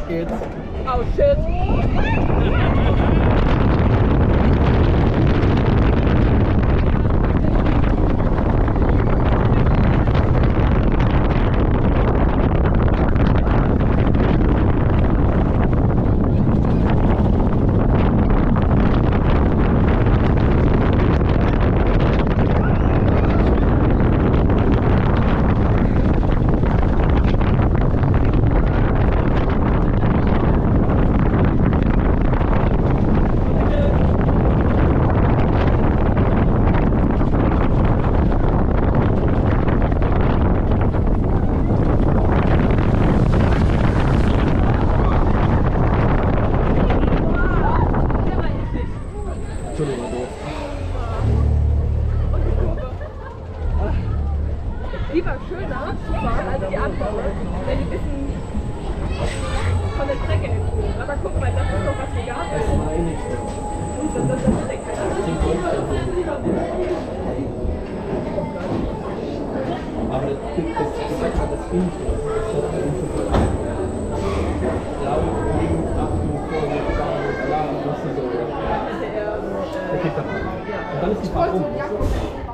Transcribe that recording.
geht's. Oh shit. Die war schöner zu fahren als die andere, weil die ein bisschen von der Strecke entfuhren. Aber guck mal, das ist doch was egal ist. Das ist echt aber das Kind, der kriegt das. Und dann ist die Fahrt um.